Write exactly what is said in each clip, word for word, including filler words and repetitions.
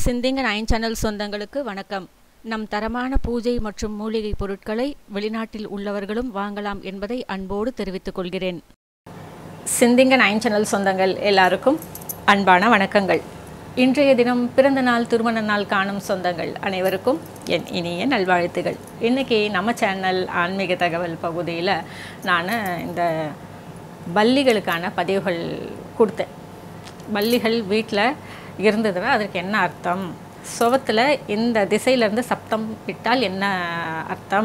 சிந்திங்க nine channel சொந்தங்களுக்கு வணக்கம். நம் தரமான பூஜை மற்றும் மூலிகை பொருட்களை வெளிநாட்டில் உள்ளவர்களும் வாங்கலாம் என்பதை அன்போடு தெரிவித்துக் கொள்கிறேன். சிந்திங்க நைன் சேனல் சொந்தங்கள் எல்லாருக்கும் அன்பான வணக்கங்கள். இன்றைய தினம் பிறந்த நாள் திருமண நாள் காணும் சொந்தங்கள் அனைவருக்கும் என் இனிய நல்வாழ்த்துகள். இன்றைக்கி நம்ம சேனல் ஆன்மீக தகவல் பகுதியில் நான் இந்த பல்லிகளுக்கான பதிவுகள் கொடுத்தேன். பல்லிகள் வீட்டில் இருந்ததுன்னா அதற்கு என்ன அர்த்தம், சுவத்தில் இந்த திசையிலேருந்து சப்தம் விட்டால் என்ன அர்த்தம்,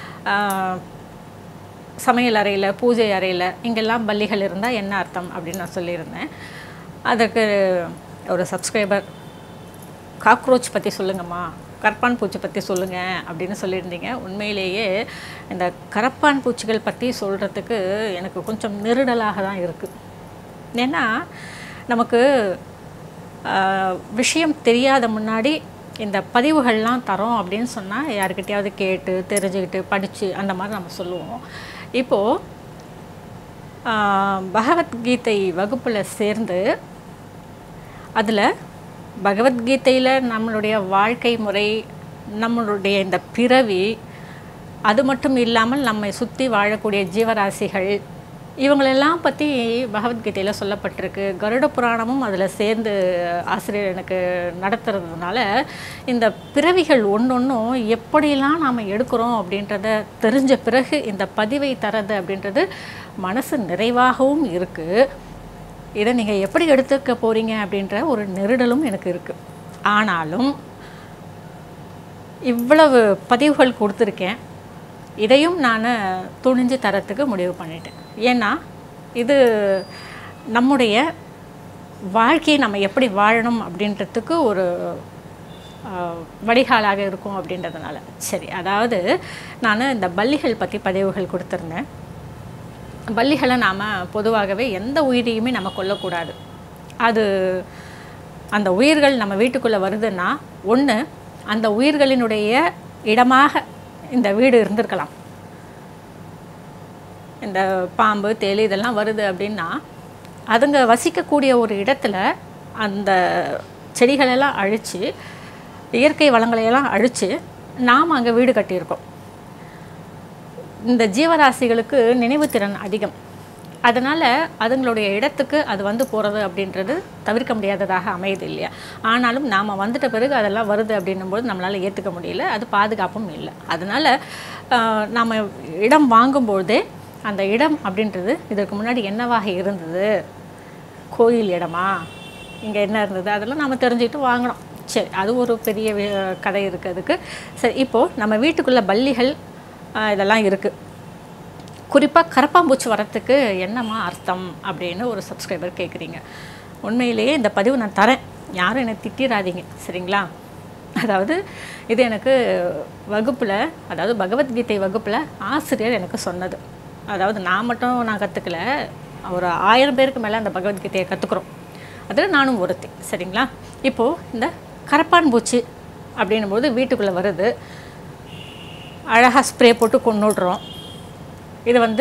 சமையல் அறையில் பூஜை அறையில் இங்கெல்லாம் பல்லிகள் இருந்தால் என்ன அர்த்தம் அப்படின்னு நான் சொல்லியிருந்தேன். அதற்கு ஒரு சப்ஸ்கிரைபர் காக்ரோச் பற்றி சொல்லுங்கம்மா, கரப்பான் பூச்சி பற்றி சொல்லுங்கள் அப்படின்னு சொல்லியிருந்தீங்க. உண்மையிலேயே இந்த கரப்பான் பூச்சிகள் பற்றி சொல்கிறதுக்கு எனக்கு கொஞ்சம் நெருடலாக தான் இருக்குது. ஏன்னா நமக்கு விஷயம் தெரியாத முன்னாடி இந்த பதிவுகள்லாம் தரோம் அப்படின்னு சொன்னால் யாருக்கிட்டையாவது கேட்டு தெரிஞ்சுக்கிட்டு படித்து அந்த மாதிரி நம்ம சொல்லுவோம். இப்போது பகவத்கீதை வகுப்பில் சேர்ந்து அதில் பகவத்கீதையில் நம்மளுடைய வாழ்க்கை முறை, நம்மளுடைய இந்த பிறவி, அது மட்டும் இல்லாமல் நம்மை சுற்றி வாழக்கூடிய ஜீவராசிகள் இவங்களெல்லாம் பற்றி பகவத்கீதையில் சொல்லப்பட்டிருக்கு. கருட புராணமும் அதில் சேர்ந்து ஆசிரியர் எனக்கு நடத்துறதுனால இந்த பிறவிகள் ஒன்று ஒன்றும் எப்படியெல்லாம் நாம் எடுக்கிறோம் அப்படின்றத தெரிஞ்ச பிறகு இந்த பதிவை தரது அப்படின்றது மனசு நிறைவாகவும் இருக்குது. இதை நீங்கள் எப்படி எடுத்துக்க போகிறீங்க அப்படின்ற ஒரு நெருடலும் எனக்கு இருக்குது. ஆனாலும் இவ்வளவு பதிவுகள் கொடுத்துருக்கேன், இதையும் நான் துணிஞ்சு தரத்துக்கு முடிவு பண்ணிட்டேன். ஏன்னா இது நம்முடைய வாழ்க்கையை நம்ம எப்படி வாழணும் அப்படின்றதுக்கு ஒரு வடிகாலாக இருக்கும் அப்படின்றதுனால. சரி, அதாவது நான் இந்த பல்லிகள் பற்றி பதிவுகள் கொடுத்துருந்தேன். பல்லிகளை நாம் பொதுவாகவே எந்த உயிரையுமே நம்ம கொல்லக்கூடாது. அது அந்த உயிர்கள் நம்ம வீட்டுக்குள்ளே வருதுன்னா ஒன்று அந்த உயிர்களினுடைய இடமாக இந்த வீடு இருந்திருக்கலாம். இந்த பாம்பு தேளி இதெல்லாம் வருது அப்படின்னா அதுங்க வசிக்கக்கூடிய ஒரு இடத்துல அந்த செடிகளெல்லாம் அழித்து இயற்கை வளங்களையெல்லாம் அழித்து நாம் அங்கே வீடு கட்டியிருக்கோம். இந்த ஜீவராசிகளுக்கு நினைவுத்திறன் அதிகம். அதனால் அதுங்களுடைய இடத்துக்கு அது வந்து போகிறது அப்படின்றது தவிர்க்க முடியாததாக அமையுது இல்லையா. ஆனாலும் நாம் வந்துட்ட பிறகு அதெல்லாம் வருது அப்படின்னும்போது நம்மளால் ஏற்றுக்க முடியல, அது பாதுகாப்பும் இல்லை. அதனால் நாம் இடம் வாங்கும்பொழுதே அந்த இடம் அப்படின்றது இதற்கு முன்னாடி என்னவாக இருந்தது, கோயில் இடமா, இங்கே என்ன இருந்தது, அதெல்லாம் நாம் தெரிஞ்சுக்கிட்டு வாங்கணும். சரி, அது ஒரு பெரிய கதை இருக்குது அதுக்கு. சரி, இப்போது நம்ம வீட்டுக்குள்ளே பல்லிகள் இதெல்லாம் இருக்குது. குறிப்பாக கரப்பாம்பூச்சி வரத்துக்கு என்னம்மா அர்த்தம் அப்படின்னு ஒரு சப்ஸ்கிரைபர் கேட்குறீங்க. உண்மையிலேயே இந்த பதிவு நான் தரேன், யாரும் என்னை திட்டிடாதீங்க, சரிங்களா. அதாவது இது எனக்கு வகுப்பில், அதாவது பகவத்கீதை வகுப்பில் ஆசிரியர் எனக்கு சொன்னது. அதாவது நான் மட்டும் நான் கற்றுக்கல, ஒரு ஆயிரம் பேருக்கு மேலே அந்த பகவத்கீதையை கற்றுக்குறோம். அதில் நானும் ஒருத்தி, சரிங்களா. இப்போது இந்த கரப்பான் பூச்சி அப்படின்னும்போது வீட்டுக்குள்ளே வருது, அழகாக ஸ்ப்ரே போட்டு கொண்டுடுறோம். இது வந்து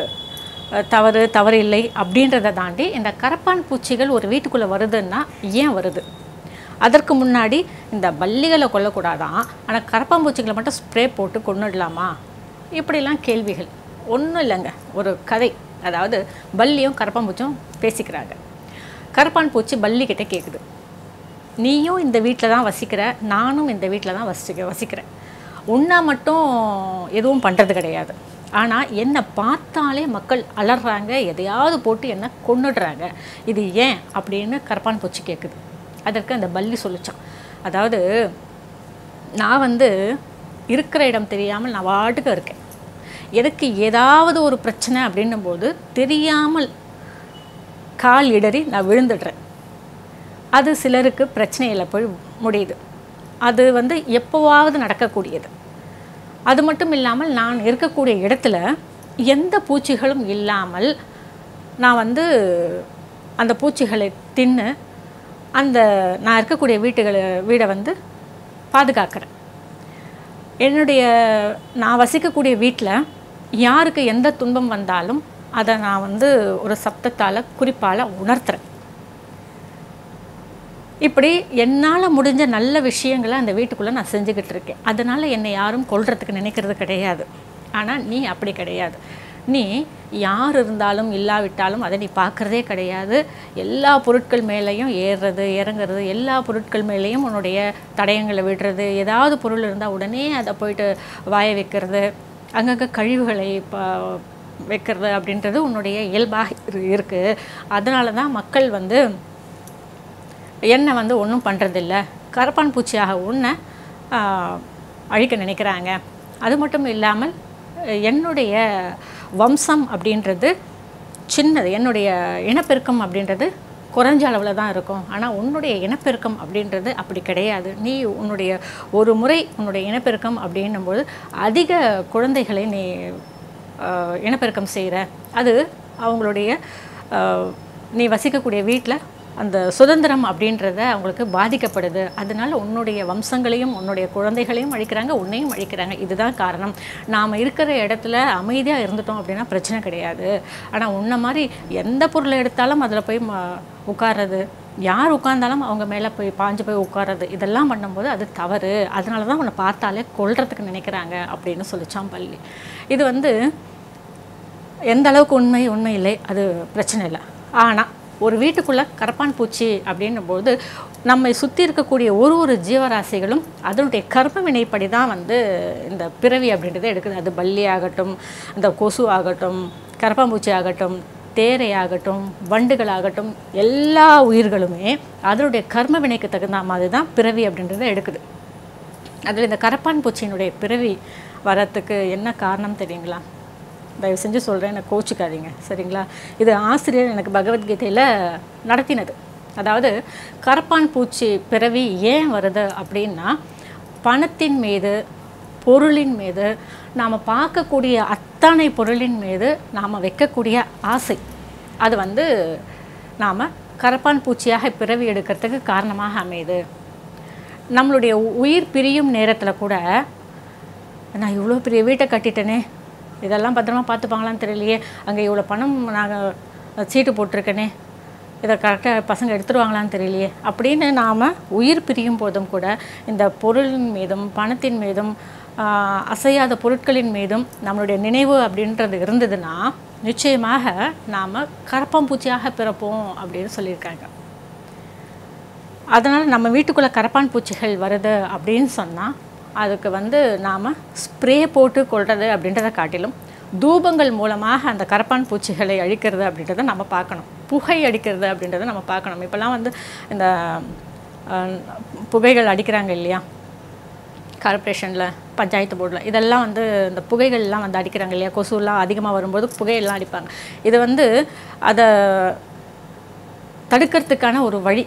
தவறு தவறு இல்லை அப்படின்றத தாண்டி இந்த கரப்பான் பூச்சிகள் ஒரு வீட்டுக்குள்ளே வருதுன்னா ஏன் வருது, அதற்கு முன்னாடி இந்த பல்லிகளை கொல்லக்கூடாதான், ஆனால் கரப்பான் பூச்சிகளை மட்டும் ஸ்ப்ரே போட்டு கொண்டுடலாமா, இப்படிலாம் கேள்விகள். ஒன்றும் இல்லைங்க, ஒரு கதை. அதாவது பல்லியும் கரப்பான் பூச்சியும் பேசிக்கிறாங்க. கரப்பான் பூச்சி பல்லிக்கிட்ட கேட்குது, நீயும் இந்த வீட்டில் தான் வசிக்கிற, நானும் இந்த வீட்டில் தான் வசிக்க வசிக்கிறேன் உன்னை மட்டும் எதுவும் பண்ணுறது கிடையாது, ஆனால் என்னை பார்த்தாலே மக்கள் அலறாங்க, எதையாவது போட்டு என்னை கொன்னுடுறாங்க, இது ஏன் அப்படின்னு கரப்பான் பூச்சி கேட்குது. அதற்கு அந்த பல்லி சொல்லிச்சான், அதாவது நான் வந்து இருக்கிற இடம் தெரியாமல் நான் வாட்டுக்கு இருக்கேன், எனக்கு ஏதாவது ஒரு பிரச்சனை அப்படின்னும் போது தெரியாமல் கால் இடறி நான் விழுந்துடுறேன். அது சிலருக்கு பிரச்சனையில் போய் முடியுது. அது வந்து எப்போவாவது நடக்கக்கூடியது. அது மட்டும் இல்லாமல் நான் இருக்கக்கூடிய இடத்துல எந்த பூச்சிகளும் இல்லாமல் நான் வந்து அந்த பூச்சிகளை தின்னு அந்த நான் இருக்கக்கூடிய வீட்டுகளை வீடை வந்து பாதுகாக்கிறேன். என்னுடைய நான் வசிக்கக்கூடிய வீட்டில் யாருக்கு எந்த துன்பம் வந்தாலும் அதை நான் வந்து ஒரு சப்தத்தால் குறிப்பால் உணர்த்துறேன். இப்படி என்னால் முடிஞ்ச நல்ல விஷயங்களை அந்த வீட்டுக்குள்ளே நான் செஞ்சுக்கிட்டு இருக்கேன். அதனால் என்னை யாரும் கொல்றதுக்கு நினைக்கிறது கிடையாது. ஆனால் நீ அப்படி கிடையாது. நீ யார் இருந்தாலும் இல்லாவிட்டாலும் அதை நீ பார்க்குறதே கிடையாது. எல்லா பொருட்கள் மேலேயும் ஏறுறது இறங்குறது, எல்லா பொருட்கள் மேலேயும் உன்னுடைய தடயங்களை விடுறது, ஏதாவது பொருள் இருந்தால் உடனே அதை போயிட்டு வாய வைக்கிறது, அங்கங்கே கழிவுகளை ப வைக்கிறது அப்படின்றது உன்னுடைய இயல்பாக இருக்குது. அதனால தான் மக்கள் வந்து என்னை வந்து ஒன்றும் பண்ணுறதில்ல, கரப்பான் பூச்சியாக உன்னை அழிக்க நினைக்கிறாங்க. அது மட்டும் இல்லாமல் என்னுடைய வம்சம் அப்படின்றது சின்னது, என்னுடைய இனப்பெருக்கம் அப்படின்றது குறைஞ்ச அளவில் தான் இருக்கும். ஆனால் உன்னுடைய இனப்பெருக்கம் அப்படின்றது அப்படி கிடையாது. நீ உன்னுடைய ஒரு முறை உன்னுடைய இனப்பெருக்கம் அப்படின்னும்போது அதிக குழந்தைகளை நீ இனப்பெருக்கம் செய்கிற, அது அவங்களுடைய நீ வசிக்கக்கூடிய வீட்டில் அந்த சுதந்திரம் அப்படின்றத அவங்களுக்கு பாதிக்கப்படுது. அதனால உன்னுடைய வம்சங்களையும் உன்னுடைய குழந்தைகளையும் அழிக்கிறாங்க, உன்னையும் அழிக்கிறாங்க. இதுதான் காரணம். நாம் இருக்கிற இடத்துல அமைதியாக இருந்துட்டோம் அப்படின்னா பிரச்சனை கிடையாது. ஆனால் உன்ன மாதிரி எந்த பொருளை எடுத்தாலும் அதில் போய் உட்கார்றது, யார் உட்கார்ந்தாலும் அவங்க மேலே போய் பாஞ்சு போய் உட்கார்றது, இதெல்லாம் பண்ணும்போது அது தவறு. அதனால தான் உன்னை பார்த்தாலே கொல்றதுக்கு நினைக்கிறாங்க அப்படின்னு சொல்லிச்சான் பள்ளி. இது வந்து எந்த அளவுக்கு உண்மை உண்மை இல்லை அது பிரச்சனை இல்லை. ஆனால் ஒரு வீட்டுக்குள்ளே கரப்பான் பூச்சி அப்படின்னும்போது நம்மை சுற்றி இருக்கக்கூடிய ஒரு ஒரு ஜீவராசிகளும் அதனுடைய கர்ம வினைப்படி தான் வந்து இந்த பிறவி அப்படின்றத எடுக்குது. அது பல்லி ஆகட்டும், இந்த கொசு ஆகட்டும், கரப்பாம்பூச்சி ஆகட்டும், தேரை ஆகட்டும், வண்டுகளாகட்டும், எல்லா உயிர்களுமே அதனுடைய கர்ம வினைக்கு தகுந்த மாதிரி தான் பிறவி அப்படின்றத எடுக்குது. அதில் இந்த கரப்பான் பூச்சியினுடைய பிறவி வரத்துக்கு என்ன காரணம் தெரியுங்களா? தயவு செஞ்சு சொல்கிறேன், எனக்கு கோச்சிக்காதீங்க சரிங்களா? இது ஆசிரியர் எனக்கு பகவத்கீதையில் நடத்தினது. அதாவது கரப்பான் பூச்சி பிறவி ஏன் வருது அப்படின்னா, பணத்தின் மீது, பொருளின் மீது, நாம் பார்க்கக்கூடிய அத்தனை பொருளின் மீது நாம் வைக்கக்கூடிய ஆசை, அது வந்து நாம் கரப்பான் பூச்சியாக பிறவி எடுக்கிறதுக்கு காரணமாக அமையுது. நம்மளுடைய உயிர் பிரியும் நேரத்தில் கூட நான் இவ்வளோ பெரிய வீட்டை கட்டிட்டேனே, இதெல்லாம் பத்திரமா பார்த்துப்பாங்களான்னு தெரியலையே, அங்கே இவ்வளோ பணம் நாங்கள் சீட்டு போட்டிருக்கேனே, இதை கரெக்டாக பசங்க எடுத்துருவாங்களான்னு தெரியலையே அப்படின்னு நாம் உயிர் பிரியும் போதும் கூட இந்த பொருளின் மீதும் பணத்தின் மீதும் அசையாத பொருட்களின் மீதும் நம்மளுடைய நினைவு அப்படின்றது இருந்ததுன்னா நிச்சயமாக நாம் கரப்பான்பூச்சியாக பிறப்போம் அப்படின்னு சொல்லியிருக்காங்க. அதனால் நம்ம வீட்டுக்குள்ளே கரப்பான் பூச்சிகள் வருது அப்படின்னு சொன்னால் அதுக்கு வந்து நாம் ஸ்ப்ரே போட்டு கொள்வது அப்படின்றத காட்டிலும் தூபங்கள் மூலமாக அந்த கரப்பான் பூச்சிகளை அழிக்கிறது அப்படின்றத நம்ம பார்க்கணும். புகை அடிக்கிறது அப்படின்றத நம்ம பார்க்கணும். இப்போல்லாம் வந்து இந்த புகைகள் அடிக்கிறாங்க இல்லையா, கார்ப்பரேஷனில், பஞ்சாயத்து போர்டில், இதெல்லாம் வந்து இந்த புகைகள்லாம் வந்து அடிக்கிறாங்க இல்லையா, கொசுலாம் அதிகமாக வரும்போது புகையெல்லாம் அடிப்பாங்க. இது வந்து அதை தடுக்கிறதுக்கான ஒரு வழி.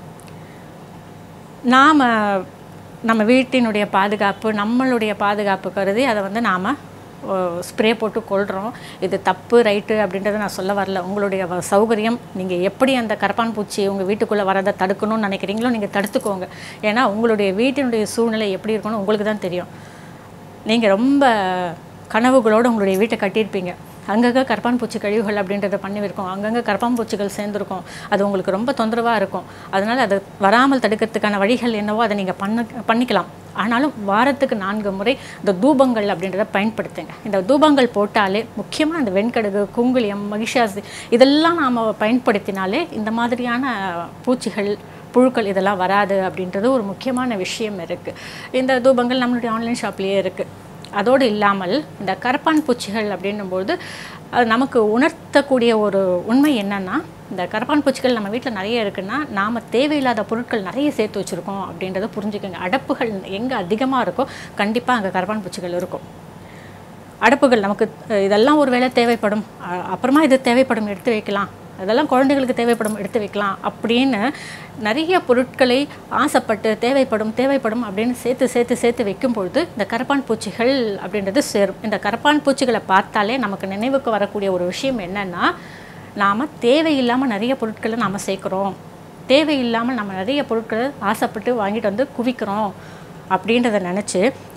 நாம் நம்ம வீட்டினுடைய பாதுகாப்பு, நம்மளுடைய பாதுகாப்பு கருதி அதை வந்து நாம் ஸ்ப்ரே போட்டு கொள்கிறோம். இது தப்பு ரைட்டு அப்படின்றத நான் சொல்ல வரல. உங்களுடைய சௌகரியம், நீங்கள் எப்படி அந்த கரப்பான் பூச்சி உங்கள் வீட்டுக்குள்ளே வரதை தடுக்கணும்னு நினைக்கிறீங்களோ நீங்கள் தடுத்துக்கோங்க. ஏன்னா உங்களுடைய வீட்டினுடைய சூழ்நிலை எப்படி இருக்கணும் உங்களுக்கு தான் தெரியும். நீங்கள் ரொம்ப கனவுகளோடு உங்களுடைய வீட்டை கட்டியிருப்பீங்க, அங்கங்கே கரப்பான் பூச்சி கழிவுகள் அப்படின்றத பண்ணியிருக்கோம், அங்கங்கே கரப்பான் பூச்சிகள் சேர்ந்துருக்கும், அது உங்களுக்கு ரொம்ப தொந்தரவாக இருக்கும். அதனால் அது வராமல் தடுக்கிறதுக்கான வழிகள் என்னவோ அதை நீங்கள் பண்ண பண்ணிக்கலாம். ஆனாலும் வாரத்துக்கு நான்கு முறை இந்த தூபங்கள் அப்படின்றத பயன்படுத்துங்க. இந்த தூபங்கள் போட்டாலே, முக்கியமாக இந்த வெண்கடுகு, குங்குளியம், மகிஷாசி இதெல்லாம் நாம் பயன்படுத்தினாலே இந்த மாதிரியான பூச்சிகள், புழுக்கள் இதெல்லாம் வராது அப்படின்றது ஒரு முக்கியமான விஷயம் இருக்குது. இந்த தூபங்கள் நம்மளுடைய ஆன்லைன் ஷாப்லேயே இருக்குது. அதோடு இல்லாமல் இந்த கரப்பான் பூச்சிகள் அப்படின்னும்போது அது நமக்கு உணர்த்தக்கூடிய ஒரு உண்மை என்னென்னா, இந்த கரப்பான் பூச்சிகள் நம்ம வீட்டில் நிறைய இருக்குன்னா நாம் தேவையில்லாத பொருட்கள் நிறைய சேர்த்து வச்சுருக்கோம் அப்படின்றத புரிஞ்சுக்கோங்க. அடப்புகள் எங்கே அதிகமாக இருக்கோ கண்டிப்பாக அங்கே கரப்பான் பூச்சிகள் இருக்கும். அடப்புகள் நமக்கு இதெல்லாம் ஒரு வேளை தேவைப்படும், அப்புறமா இது தேவைப்படும் எடுத்து வைக்கலாம், அதெல்லாம் குழந்தைகளுக்கு தேவைப்படும் எடுத்து வைக்கலாம் அப்படின்னு நிறைய பொருட்களை ஆசைப்பட்டு தேவைப்படும் தேவைப்படும் அப்படின்னு சேர்த்து சேர்த்து சேர்த்து வைக்கும் பொழுது இந்த கரப்பான் பூச்சிகள் அப்படின்றது சேரும். இந்த கரப்பான் பூச்சிகளை பார்த்தாலே நமக்கு நினைவுக்கு வரக்கூடிய ஒரு விஷயம் என்னென்னா, நாம் தேவையில்லாமல் நிறைய பொருட்களை நாம் சேர்க்குறோம், தேவையில்லாமல் நம்ம நிறைய பொருட்களை ஆசைப்பட்டு வாங்கிட்டு வந்து குவிக்கிறோம் அப்படின்றத நினச்சி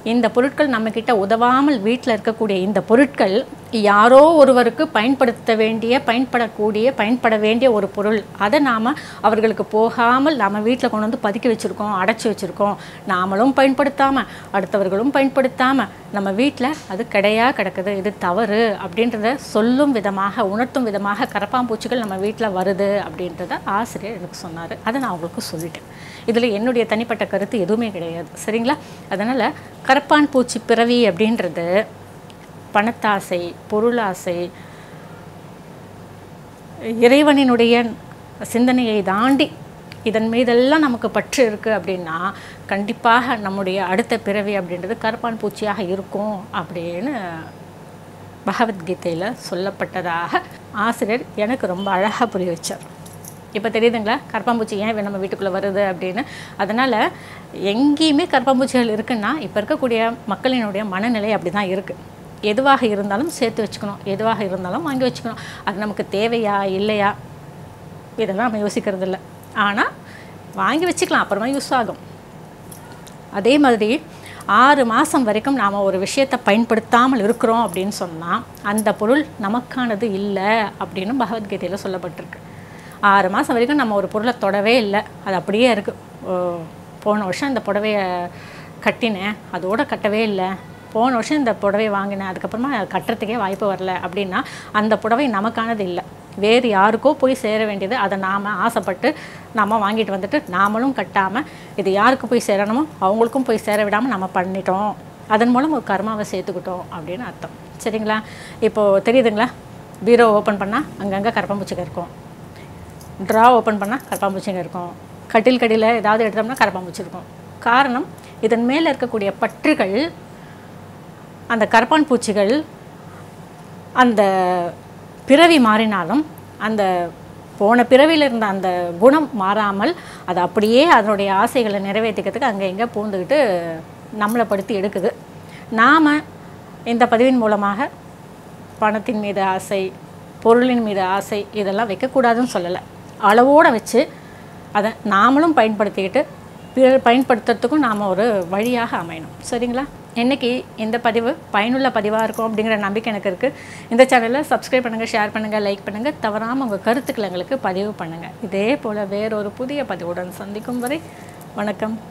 இந்த பொருட்கள் நம்மக்கிட்ட உதவாமல் வீட்டில் இருக்கக்கூடிய இந்த பொருட்கள் யாரோ ஒருவருக்கு பயன்படுத்த வேண்டிய பயன்படக்கூடிய பயன்பட வேண்டிய ஒரு பொருள். அதை நாம் அவர்களுக்கு போகாமல் நாம் வீட்டில் கொண்டு வந்து பதுக்கி வச்சுருக்கோம், அடைச்சி வச்சுருக்கோம். நாமளும் பயன்படுத்தாமல் அடுத்தவர்களும் பயன்படுத்தாமல் நம்ம வீட்டில் அது கிடையாக கிடக்குது, இது தவறு அப்படின்றத சொல்லும் விதமாக உணர்த்தும் விதமாக கரப்பாம்பூச்சிகள் நம்ம வீட்டில் வருது அப்படின்றத ஆசிரியர் எனக்கு சொன்னார். அதை நான் உங்களுக்கு சொல்லிட்டேன். இதில் என்னுடைய தனிப்பட்ட கருத்து எதுவுமே கிடையாது, சரிங்களா? அதனால் கரப்பான் பூச்சி பிறவி அப்படின்றது பணத்தாசை, பொருளாசை, இறைவனினுடைய சிந்தனையை தாண்டி இதன் மீதெல்லாம் நமக்கு பற்று இருக்குது அப்படின்னா கண்டிப்பாக நம்முடைய அடுத்த பிறவி அப்படின்றது கரப்பான் பூச்சியாக இருக்கும் அப்படின்னு பகவத்கீதையில் சொல்லப்பட்டதாக ஆசிரியர் எனக்கு ரொம்ப அழகாக புரிய வச்சார். இப்போ தெரியுதுங்களா கரப்பாம்பூச்சி ஏன் நம்ம வீட்டுக்குள்ளே வருது அப்படின்னு. அதனால் எங்கேயுமே கரப்பாம்பூச்சிகள் இருக்குன்னா இப்போ இருக்கக்கூடிய மக்களினுடைய மனநிலை அப்படி தான் இருக்குது. எதுவாக இருந்தாலும் சேர்த்து வச்சுக்கணும், எதுவாக இருந்தாலும் வாங்கி வச்சுக்கணும். அது நமக்கு தேவையா இல்லையா இதெல்லாம் நம்ம யோசிக்கிறது இல்லை. ஆனால் வாங்கி வச்சுக்கலாம், அப்புறமா யூஸ் ஆகும். அதே மாதிரி ஆறு மாதம் வரைக்கும் நாம் ஒரு விஷயத்தை பயன்படுத்தாமல் இருக்கிறோம் அப்படின்னு சொன்னால் அந்த பொருள் நமக்கானது இல்லை அப்படின்னு பகவத்கீதையில் சொல்லப்பட்டிருக்கு. ஆறு மாதம் வரைக்கும் நம்ம ஒரு பொருளை தொடவே இல்லை, அது அப்படியே இருக்குது. போன வருஷம் இந்த புடவையை கட்டினேன், அதோடு கட்டவே இல்லை. போன வருஷம் இந்த புடவை வாங்கினேன், அதுக்கப்புறமா கட்டுறதுக்கே வாய்ப்பு வரல அப்படின்னா அந்த புடவை நமக்கானது இல்லை, வேறு யாருக்கோ போய் சேர வேண்டியது. அதை நாம் ஆசைப்பட்டு நாம் வாங்கிட்டு வந்துட்டு நாமளும் கட்டாமல் இது யாருக்கு போய் சேரணுமோ அவங்களுக்கும் போய் சேர விடாமல் நம்ம பண்ணிட்டோம். அதன் மூலம் ஒரு கர்மாவை சேர்த்துக்கிட்டோம் அப்படின்னு அர்த்தம், சரிங்களா? இப்போது தெரியுதுங்களா? பீரோ ஓப்பன் பண்ணால் அங்கங்கே கரப்பாம்பூச்சிங்க இருக்கும், ட்ரா ஓப்பன் பண்ணால் கரப்பாம்பூச்சிங்க இருக்கும், கட்டில் கடியில் ஏதாவது எடுத்தோம்னா கரப்பாம்பூச்சி இருக்கும். காரணம் இதன் மேலே இருக்கக்கூடிய பற்றுகள். அந்த கரப்பான் பூச்சிகள் அந்த பிறவி மாறினாலும் அந்த போன பிறவியில் இருந்த அந்த குணம் மாறாமல் அது அப்படியே அதனுடைய ஆசைகளை நிறைவேற்றிக்கிறதுக்கு அங்கே எங்கே பூந்துக்கிட்டு நம்மளை படுத்தி எடுக்குது. நாம் இந்த பதிவின் மூலமாக பணத்தின் மீது ஆசை, பொருளின் மீது ஆசை இதெல்லாம் வைக்கக்கூடாதுன்னு சொல்லலை. அளவோடு வச்சு அதை நாமளும் பயன்படுத்திக்கிட்டு பிறர் பயன்படுத்துறதுக்கும் நாம் ஒரு வழியாக அமையணும், சரிங்களா? இன்றைக்கி இந்த பதிவு பயனுள்ள பதிவாக இருக்கும் அப்படிங்கிற நம்பிக்கை எனக்கு இருக்குது. இந்த சேனலில் சப்ஸ்கிரைப் பண்ணுங்கள், ஷேர் பண்ணுங்கள், லைக் பண்ணுங்கள். தவறாமல் உங்கள் கருத்துக்களை எங்களுக்கு பதிவு பண்ணுங்கள். இதே போல் வேறொரு புதிய பதிவுடன் சந்திக்கும் வரை வணக்கம்.